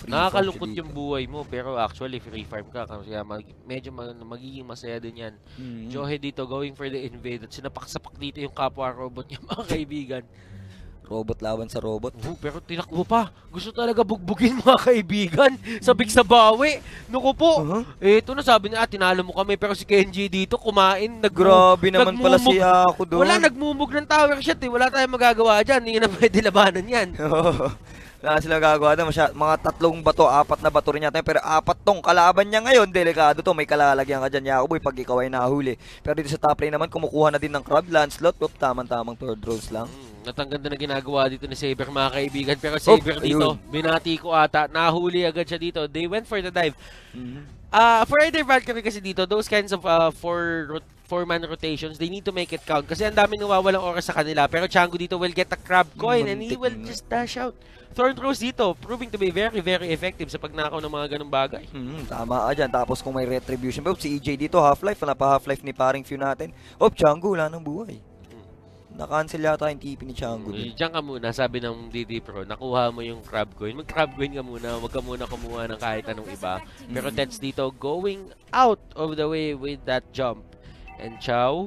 Nakakalungkot yung buhay mo, pero actually free farm ka. Kaya medyo magiging masaya din yan. Johe dito going for the invade at sinapak-sapak dito yung kapwa robot niya mga kaibigan. Robot laban sa robot. Pero tinakbo pa. Gusto talaga bugbugin mga kaibigan. Sabik sa bawi. Naku po. Ito na sabi niya, tinalo mo kami. Pero si Kenji dito kumain. Grabe naman pala si Yaku doon. Wala, nagmumug ng tower shot eh. Wala tayong magagawa dyan. Hindi na pwede labanan yan. Wala sila gagawa doon. Mga 3 bato, 4 na bato rin yata. Pero 4 tong kalaban niya ngayon. Delikado to. May kalalagyan ka dyan, Yakuboy, pag ikaw ay nahuli. Pero dito sa top lane naman, kumukuha na din ng crab. Lancelot, tamang-tamang third rolls lang. Natanggan na ginagawa dito ni Saber mga kaibigan. Pero Saber dito, binati ko ata. Nahuli agad siya dito. They went for the dive. For either Valkyrie kasi dito, those kinds of 4-man rotations, they need to make it count. Kasi ang dami nawawalang oras sa kanila. Pero Chango dito will get a crab coin and he will just dash out. Thorn Throws dito, proving to be very, very effective sa pagnakaw ng mga ganung bagay. Tama ka dyan. Tapos kung may retribution, si EJ dito, half-life. Napa-half-life ni paring Few natin. Chango, wala ng buhay. Na-cancel yata yung TP ni Chango. Diyan ka muna, sabi ng DD Pro, nakuha mo yung crab coin. Mag-crab coin ka muna, wag ka muna kumuha ng kahit anong iba. Pero Tets dito, going out of the way with that jump. And Chow,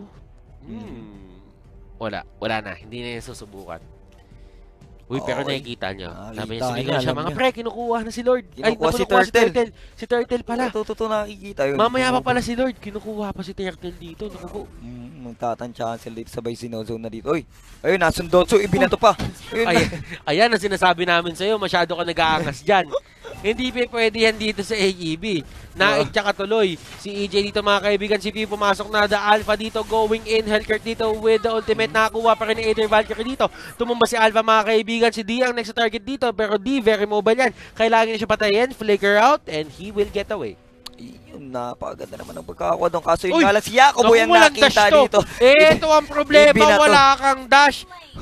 wala na, hindi na yung susubukan. Uy, pero nakikita nyo. Sabi niya, sumigaw siya, mga pre, kinukuha na si Lord. Kinukuha si Turtle. Si Turtle pala. Totoo nakikita yun. Mamaya pa pala si Lord, kinukuha pa si Turtle dito. Naku po. Magtatansyahan dito, sabay sinozone na dito. Ayun, nasundotso, ibinato pa. Ayan ang sinasabi namin sa'yo, masyado ka nag-aangas dyan. Hindi pwede yan dito sa AEB. Naig tsaka tuloy. Si EJ dito mga kaibigan, si P pumasok na. The Alpha dito going in. Hellcurt dito with the ultimate. Nakakuha pa rin ni Aether Valkyrie dito. Tumumba si Alpha mga kaibigan. Si D ang next target dito. Pero D very mobile yan. Kailangan niya siya patayin. Flicker out and he will get away. Yun, napakaganda naman ang pagkakakuha doon. Kaso yun nga lang si Yakuboy ang nakita dito. Ito ang problema. Wala kang dash.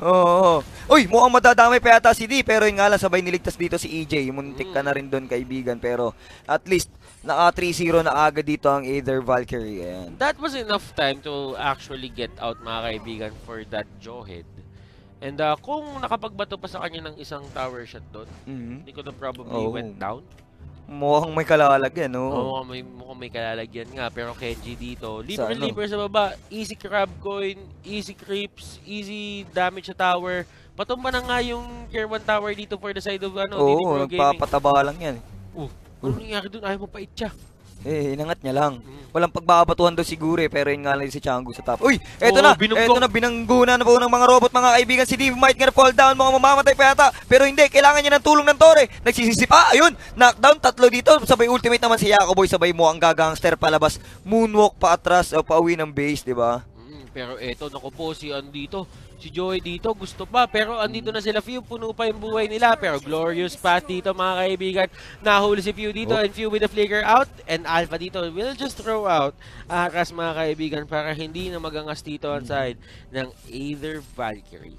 Uy, mukhang madadamay pa yata si D. Pero yun nga lang, sabay niligtas dito si EJ. Muntik ka na rin doon, kaibigan. Pero at least naka 3-0 na agad dito ang Aether Valkyrie. Ayan. That was enough time to actually get out mga kaibigan for that Jawhead. And kung nakapagbato pa sa kanya ng isang tower shot doon, hindi ko na probably went down. Mukhang may kalalagyan, mukhang may kalalagyan nga. Pero Kenji dito, libre sa baba. Easy crab coin, easy creeps, easy damage sa tower. Patumba na nga yung tier 1 tower dito for the side of DD Pro Gaming. Nagpapataba lang yan. Ano nangyari doon? Ayaw mo pa itcha. Inangat niya lang. Walang pagbabatuhan daw siguro pero yun nga lang si Chango sa top. Uy, eto na, binangguna na po ng mga robot mga kaibigan. Si Dave might gonna fall down, mga mamamatay pa yata. Pero hindi, kailangan niya ng tulong ng Tore. Nagsisisip, ayun, knockdown, 3 dito. Sabay ultimate naman si Yakuboy, sabay mo ang gagangster palabas. Moonwalk pa atras, pauwi ng base, di ba? Pero eto, naku po, si Joey dito, gusto pa. Pero andito na sila, Few, puno pa yung buhay nila. Pero glorious path dito, mga kaibigan. Nahuli si Few dito, and Few with the flicker out. And Alpha dito will just throw out Akas, mga kaibigan, para hindi na magangas dito on side ng Aether Valkyrie.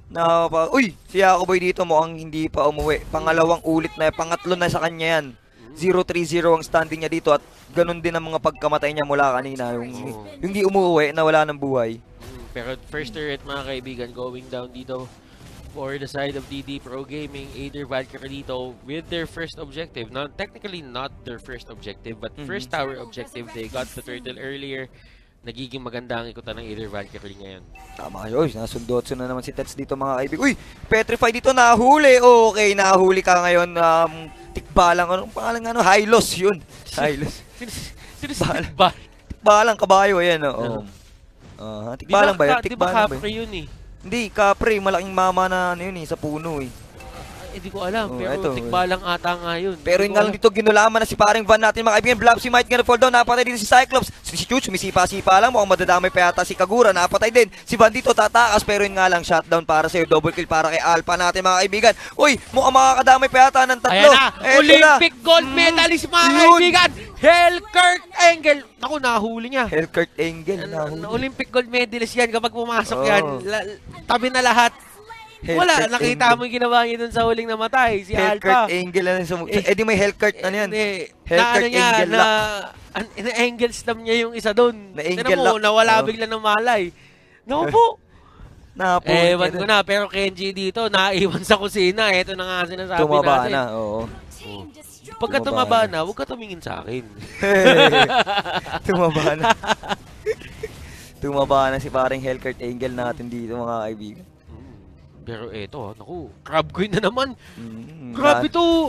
Uy, si Yakuboy dito mukhang hindi pa umuwi. Pangalawang ulit na, pangatlo na sa kanya yan. 0-3-0 ang standing niya dito at ganun din ang mga pagkamatay niya mula kanina. Yung di umuwi na wala ng buhay. Pero first turret mga kaibigan going down dito for the side of DD Pro Gaming. Aether Valkyrie dito with their first objective. Technically not their first objective but first tower objective. They got the turtle earlier. Nagiging maganda ang ikutan ng Aether Valkyrie ngayon. Tama kayo. Nasundotso na naman si Tets dito mga kaibigan. Uy, Petrify dito nahuli. Okay, nahuli ka ngayon. Tikbalang, anong pangalan Hylos yun. Hylos. Tikbalang kabayo, ayan. Tikbalang ba yun? Di ba Capri yun eh? Hindi, Capri, malaking mama na yun sa puno eh. Hindi ko alam, pero tikbalang ata nga yun. Pero yun nga lang dito, ginulaman na si paring Van natin mga kaibigan. Blobsy might gonna fall down, napatay din si Cyclops. Si Chut, sumisipa-sipa lang, mukhang madadamay pa yata si Kagura, napatay din. Si Van dito tatakas, pero yun nga lang, shutdown para sa'yo, double kill para kay Alpha natin mga kaibigan. Uy, mukhang makakadamay pa yata ng 3. Ayan na, Olympic gold medalist mga kaibigan. Hellcurt Engel. Naku, nahuli niya. Hellcurt Engel, nahuli. Olympic gold medalist yan kapag pumasok yan. Tabi na lahat. Wala, nakita mo yung ginawa niya dun sa huling namatay, si Alpha. Hellcurt Engel di may Hellcurt yan. Hellcurt Engel lock. Na-Engel slam niya yung isa dun. Na-Engel lock. Nawala bigla ng malay. Naku po. Ewan ko na, pero Kenji dito, naiwan sa kusina. Ito na nga sinasabi natin. Tumaba na, oo. Oh. Pagka tumaba na, huwag ka tumingin sa akin. Tumaba na. Tumaba na si paring Hellcurt Angel natin dito mga kaibigan. Pero eto, naku, crab queen na naman. Grabe to.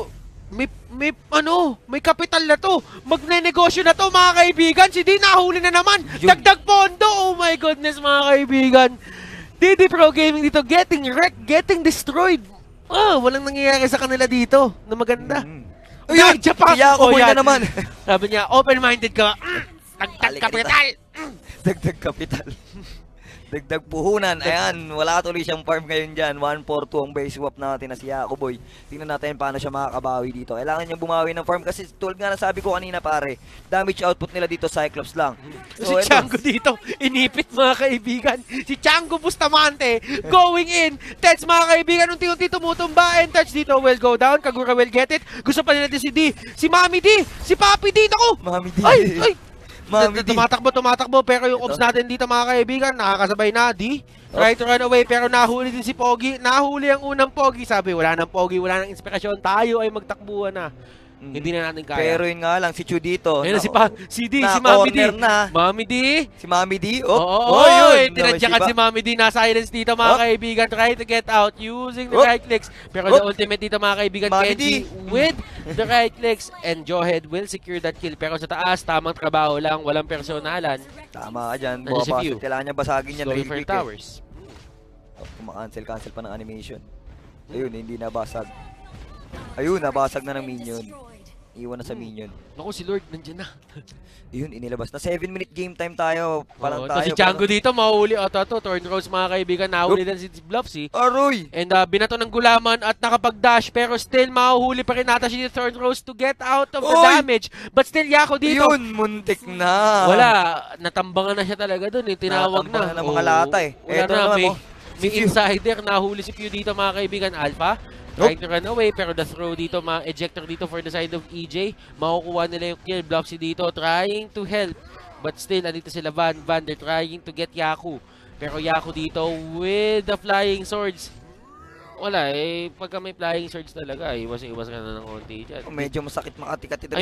May kapital na to. Magne-negosyo na to mga kaibigan. Si D nahuli na naman. Dagdag pondo. Oh my goodness mga kaibigan. DD Pro Gaming dito getting wrecked, getting destroyed. Walang nangyayari sa kanila dito na maganda. Ayun, Yakuboy na naman. Sabi niya, open-minded ka. Dagdag kapital. Dagdag kapital. Dagdag puhunan. Ayan, wala tuloy siyang farm ngayon dyan. 1-4-2 ang base swap natin na si Yakuboy. Tingnan natin paano siya makakabawi dito. Kailangan niyang bumawi ng farm kasi tulad nga nasabi ko kanina pare, damage output nila dito Cyclops lang. So, si Chango dito, inipit mga kaibigan. Si Chango Bustamante going in. Teds mga kaibigan, unti-unti tumutumba and touch dito will go down. Kagura will get it. Gusto pa nila si D. Si Mami D. Si Papi D. Ako. Mami D. Ay. Tumatakbo pero yung ops natin dito mga kaibigan, nakakasabay na D. Try to run away pero nahuli din si Pogi. Nahuli ang unang Pogi. Sabi wala nang Pogi, wala nang inspirasyon. Tayo ay magtakbuhan na. Hindi na natin kaya. Pero yun nga lang, si Chu dito. Ayun si D, si Mami D. Mami D. Si Mami D. Tinadyakan si Mami D. Na-silence dito mga kaibigan. Try to get out using the right clicks. Pero the ultimate dito mga kaibigan, Kenji with the right clicks. And Jawhead will secure that kill. Pero sa taas, tamang trabaho lang. Walang personalan. Tama ka dyan. Kailangan niya basagin yan. Slowly for towers. Cancel pa ng animation. Ayun, hindi nabasag. Ayun, nabasag na ng minion. Iwan na sa minion. Naku, si Lord, nandiyan na. Yun, inilabas na. 7-minute game time tayo. Palang tayo. Si Chango dito, mahuli. Thorn Rose mga kaibigan, nahuli din si Bluffsy. Aroy! And binato ng gulaman at nakapag-dash. Pero still, mahuhuli pa rin nata si Thorn Rose to get out of the damage. But still, Yako dito. Yun, muntik na. Wala. Natambangan na siya talaga dun. Tinawag na. Natambangan na mga lata eh. Eto na, may insider. Nahuli si Pew dito mga kaibigan. Alpha. Trying to run away, pero the throw dito, ejector dito for the side of EJ. Makukuha nila yung kill. Bluffsy dito, trying to help. But still, andito sila Van. They're trying to get Yaku. Pero Yaku dito with the flying swords. Wala pagka may flying swords talaga, iwas ka na ng konti dyan. Medyo masakit makatikat ito.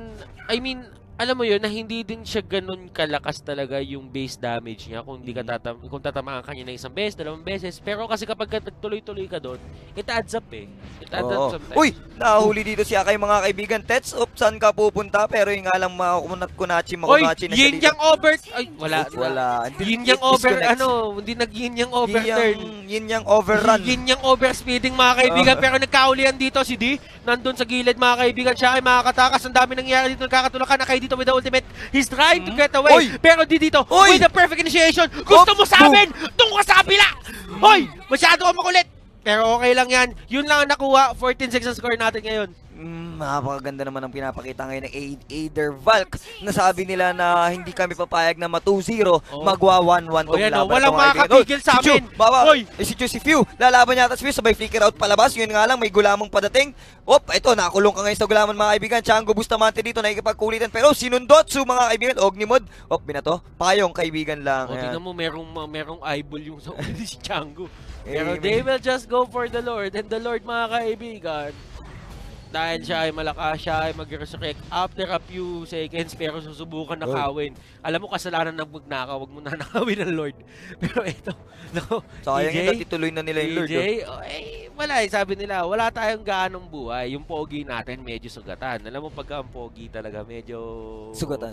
I mean, alam mo yun, na hindi din siya ganun kalakas talaga yung base damage niya kung kung tatamaan ka niya na isang beses, dalawang beses. Pero kasi kapag tuloy-tuloy ka doon, it adds up It adds up sometimes. Uy! Nahuli dito siya kay mga kaibigan. Tets, saan ka pupunta? Pero yung nga lang Makonachi na siya dito. Yin yang over... Ay, wala. Yin yang over, hindi nag-yin yang overturn. Yin yang overrun. Yin yang overspeeding mga kaibigan. Pero nagkaulian dito si D. Nandun sa gilid mga kaibigan. Siya ay makakatakas. Ang dami nangyari dito. Nagkakatulakan na kayo dito with the ultimate. He's trying to get away. Pero di dito, with the perfect initiation. Gusto mo sa amin? Doon ka sa kabila! Hoy! Masyado ka makulit! Pero okay lang yan. Yun lang ang nakuha. 14-6 ang score natin ngayon. Napakaganda naman ang pinapakita ngayon ng Aether Valk. Nasabi nila na hindi kami papayag na ma-2-0. Magwa 1-1 tong laban. Walang makakapigil sa amin. Si Chu, si Few. Lalaban yata si Few. Sabay flicker out palabas. Yun nga lang, may gulamang padating. Ito, nakakulong ka ngayon sa gulaman mga kaibigan. Chango Bustamante dito, nakikipagkulitan. Pero sinundotsu mga kaibigan. Ognimod. Binato. Payong kaibigan lang. Tingnan mo, merong eyeball yung sa ulit si Chango. Pero they will just go for the Lord. And the Lord mga kaibigan, dahil siya ay malakas, siya ay mag-resurrect after a few seconds, pero susubukan na kawin. Alam mo, kasalanan ng magnakaw, wag mo na nakawin ng Lord. Pero ito, sayang EJ, ituloy na nila yung Lord. Wala sabi nila, wala tayong gaanong buhay. Yung pogi natin, medyo sugatan. Alam mo, pagka ang pogi talaga, medyo... Sugatan,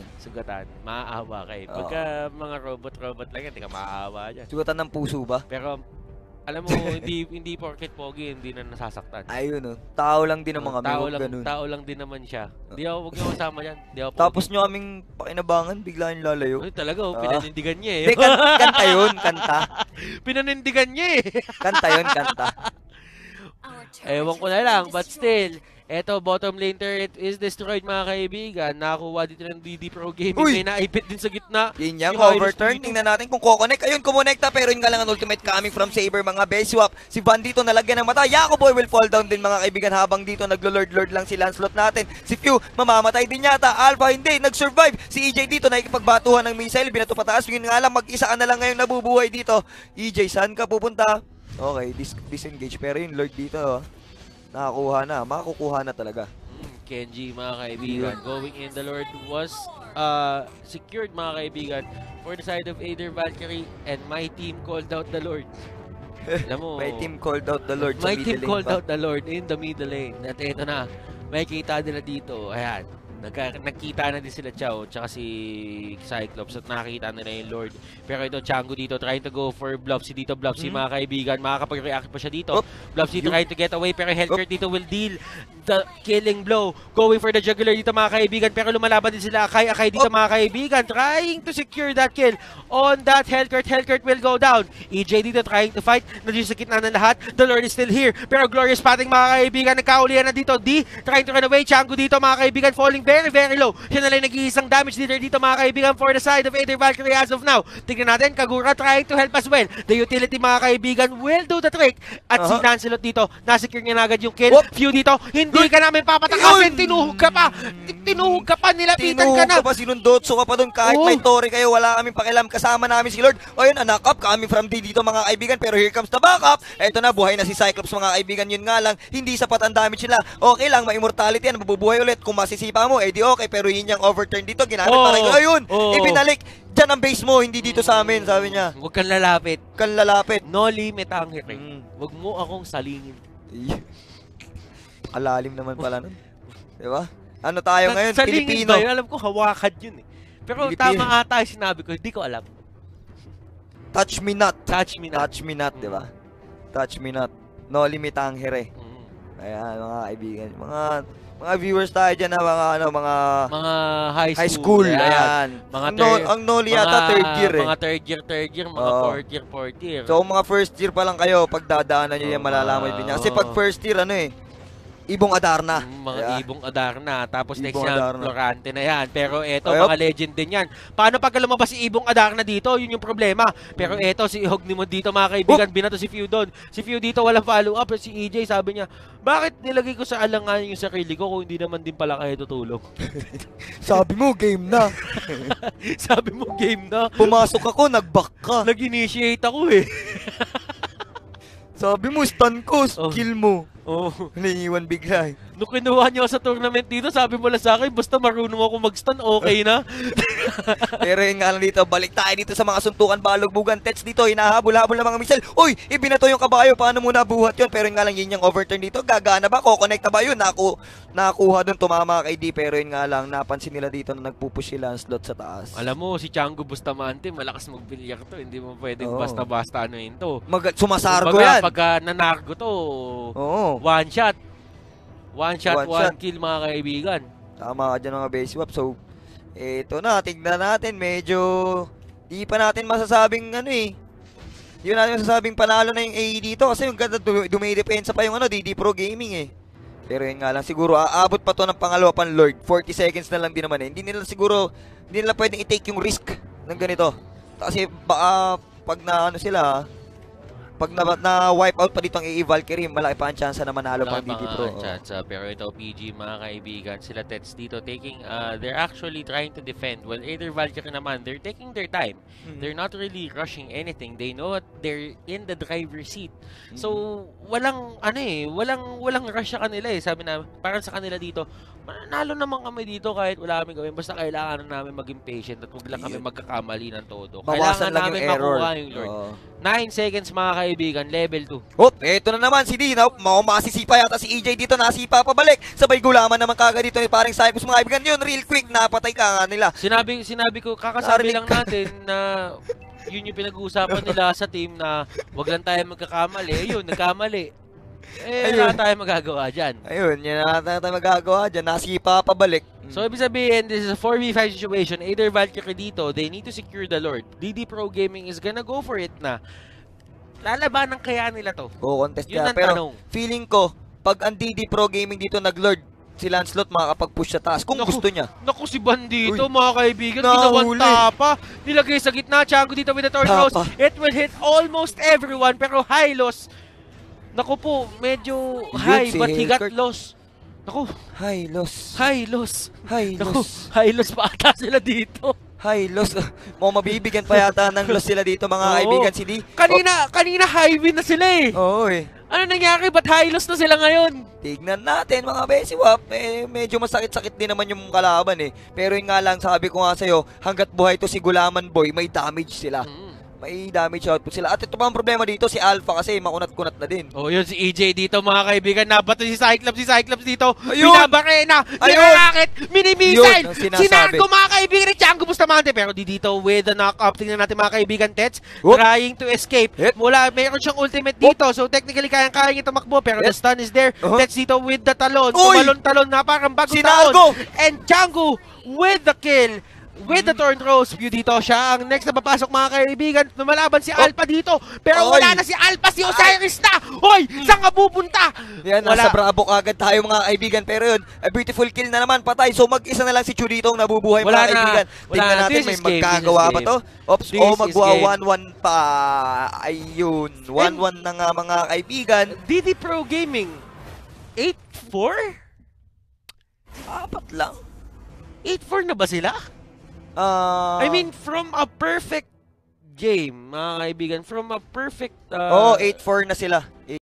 maaawa kayo. Pagka mga robot lang yan, hindi ka maaawa dyan. Sugatan ng puso ba? Pero... alam mo, hindi porket pogi, hindi na nasasaktan. Ayun tao lang din ang mga tao lang din naman siya. Wag niyo kasama yan. Tapos nyo kaming pakinabangan, bigla yung lalayo. Talaga, pinanindigan niya eh. Kanta yun, kanta. Pinanindigan niya eh. Kanta yun, kanta. Ewan ko na lang, but still, eto, bottom lane turret is destroyed mga kaibigan. Nakakuha dito ng DD Pro Gaming. May naipit din sa gitna. Yin yang overturn. Tingnan natin kung kukonek. Ayun, kumonekta. Pero yun nga lang ang ultimate coming from Saber mga base swap. Si Van dito nalagyan ng mata. Yakuboy will fall down din mga kaibigan habang dito naglo-lord-lord lang si Lancelot natin. Si Few, mamamatay din yata. Alpha hindi, nag-survive. Si EJ dito nakikipagbatuhan ng missile. Binato pataas. Yun nga lang, mag-isa ka na lang ngayon nabubuhay dito. EJ, saan ka pupunta? Okay, disengage. Pero yung lord dito, nakakuha na, makukuha na talaga. Kenji, mga kaibigan. Going in, the Lord was secured, mga kaibigan, for the side of Aether Valkyrie, and my team called out the Lord. Alam mo, My team called out the Lord sa my middle team lane called pa. out the Lord in the middle lane. At ito na, may kita nila dito. Ayan. Nagkita na din sila Chao tsaka si Cyclops at nakakita nila yung Lord. Pero ito Chango dito trying to go for Bluffsy dito. Bluffsy, mga kaibigan, makakapag-react pa siya dito. Bluffsy trying to get away pero Hellcurt dito will deal the killing blow. Going for the jugular dito, mga kaibigan, pero lumalaban din sila Akay dito, mga kaibigan, trying to secure that kill on that Hellcurt. Hellcurt will go down. EJ dito trying to fight. Nandiyo sa kitna ng lahat. The Lord is still here. Pero Glorious Spotting, mga kaibigan, nagkaulian na dito. D trying to run away. Chango dito, mga kaibigan, falling very, very low. Siya na lang nag-iisang damage leader dito, mga kaibigan, for the side of Aether Valkyrie as of now. Tignan natin, Kagura trying to help as well. The utility, mga kaibigan, will do the trick. At si Lancelot dito, nasecure niya na agad yung kill. Few dito, hindi ka namin papatakasin. Tinuhog ka pa. Tinuhog ka pa, nilapitan ka na. Tinuhog ka pa, sinundotso ka pa doon. Kahit may Tori kayo, wala kaming pakialam. Kasama namin si Lord. O yun, anak up, coming from D dito, mga kaibigan. Pero here comes the backup. Eto na, buhay na si Cyclops, mga kaibigan. Yun nga lang, hindi sapat ang damage nila. Okay lang, ma-immortality yan, mabubuhay ulit. Kung masisipa mo, eh di okay. Pero yun yung overturn dito, ginamit para ayun, ibinalik. Diyan ang base mo, hindi dito sa amin, sabi niya. Huwag kang lalapit. Kang lalapit. No limit ang hiring. Huwag mo akong salingin. Alalim naman pala nun. Diba? Ano tayo ngayon? Salingin Pilipino. ba yun? Alam ko, hawakan yun eh. Pero Pilipino. tama ata yung sinabi ko, hindi ko alam. Touch me not. Touch me not. Touch me not, diba? Touch me not. No limit ang here. Ayan, mga kaibigan. Mga viewers tayo dyan na mga high school. Ayan. Ang Noli yata third year eh. Mga third year, mga fourth year. So kung mga first year pa lang kayo, pagdadaanan nyo yan, malalaman din niya. Kasi pag first year, Ibong Adarna. Mga Ibong Adarna. Tapos next Ibong yan, Adarna. Florante na yan. Pero eto, mga legend din yan. Paano pag lumabas si Ibong Adarna dito? Yun yung problema. Pero eto, si Hognimon dito, mga kaibigan, binato si Few doon. Si Few dito, walang follow-up. Si EJ, sabi niya, bakit nilagay ko sa alangan yung sarili ko kung hindi naman din pala kayo tutulong? Sabi mo, game na. Sabi mo, game na. Pumasok ako, nag-back ka. Nag-initiate ako eh. Sabi mo, stun ko, kill mo. Naiiwan bigla eh. Nung kinuha niyo sa tournament dito, sabi mo lang sa akin, basta marunong ako mag-stun, okay na. Pero yun nga lang dito, balik tayo dito sa mga suntukan, balugbugan, Tets dito, hinahabol-habol ng mga missile. Uy, ibinato yung kabayo, paano mo nabuhat yun? Pero yun nga lang, yun yung overturn dito, gagana ba? Kukonekta ba yun? Nakuha dun, tumama kay D, pero yun nga lang, napansin nila dito na nagpupush si Lancelot sa taas. Alam mo, si Chango Bustamante, malakas magbilyar to, hindi mo pwedeng basta-basta ano yun to. Sumasargo yan. Pagka nanargo to, one shot, one kill, mga kaibigan. Tama ka dyan mga base swap. So, eto na, tignan natin. Medyo, di pa natin masasabing Di natin masasabing panalo na yung AE dito. Kasi yung ganda, dumidepensa pa yung DD Pro Gaming eh. Pero yun nga lang, siguro aabot pa to ng pangalawa pang Lord. 40 seconds na lang din naman eh. Hindi nila pwedeng i-take yung risk ng ganito. Kasi baka, pag pag na-wipe out pa dito ang AE Valkyrie, malaki pa ang chance na manalo pang DD Pro. Pero ito, PG, mga kaibigan, sila Tets dito taking, they're actually trying to defend. Well, Aether Valkyrie naman, they're taking their time. They're not really rushing anything. They know that they're in the driver's seat. So, walang rush sa kanila eh. Sabi na, parang sa kanila dito, mananalo naman kami dito kahit wala kami gawin. Basta kailangan namin maging patient at huwag lang kami magkakamali ng todo. Bawasan Kailangan lang namin yung error. makuha yung Lord. 9 seconds, mga kaibigan, level 2. Eto na naman si D. Masisipa yata si EJ dito, nasipa pabalik. Sabay gulaman naman kagad dito ni paring Cyclops, mga kaibigan. Yun, real quick, napatay ka nga nila. Sinabi ko, kakasabi lang natin na yun yung pinag-uusapan nila sa team na wag lang tayo magkakamali. Yun, nagkamali. Wala tayo magagawa dyan. Ayun, yan na tayo magagawa dyan. Nasipa pabalik. So, ibig sabihin, this is a 4v5 situation. Aether Valkyrie dito, they need to secure the Lord. DD Pro Gaming is gonna go for it na. Lalabanan kaya nila to? Contest yun kaya. ang Pero tanong. feeling ko, pag ang DD Pro Gaming dito nag-Lord, si Lancelot makakapag-push sa taas kung gusto niya. Naku, si Bandito, mga kaibigan, ginawanta pa. Nilagay sa gitna, Chango dito with the torch rose. It will hit almost everyone, pero high loss. Naku po, medyo high, but he got lost. Naku. High loss. Naku, high loss pa ata sila dito. High loss. Mabibigyan pa yata ng loss sila dito, mga kaibigan, si D. Kanina high win na sila eh. Oo eh. Ano nangyari? Ba't high-loss na sila ngayon? Tignan natin mga Besiwap. Medyo masakit-sakit din naman yung kalaban eh. Pero yun nga lang, sabi ko nga sa'yo, hanggat buhay to si Gulaman Boy, may damage sila. May damage output sila. At ito pa ang problema dito, si Alpha kasi makunat-kunat na din. Oh, yun si EJ dito mga kaibigan. Nabato si Cyclops dito. Ayun! Binabarena, binarakit, minimisile. Yun ang sinasabi. Sinargo mga kaibigan ni Tianggo Bustamante. Pero dito with the knock-up, tingnan natin mga kaibigan, Tets, trying to escape. Mula, mayroon siyang ultimate dito. So technically, kayang-kaya niya tumakbo. Pero the stun is there. Tets dito with the talon. Tumalon-talon na parang bagong taon. And Tianggo with the kill. With the Thorn Rose view dito, siya ang next na papasok mga kaibigan. Lumalaban si Alpha dito. Pero wala na si Alpha, si Osiris na. Hoy, saan ka pupunta? Yan, nasa Bravo agad tayo mga kaibigan. Pero yun, a beautiful kill na naman, patay. So mag-isa na lang si Chu dito ang nabubuhay mga kaibigan. Tingnan natin, may magkagawa ba to? Ops, magbuha 1-1 pa. Ayun, 1-1 na nga mga kaibigan. DD Pro Gaming, 8-4? Apat lang. 8-4 na ba sila? I mean, from a perfect game, mga kaibigan, from a perfect... 8-4 na sila.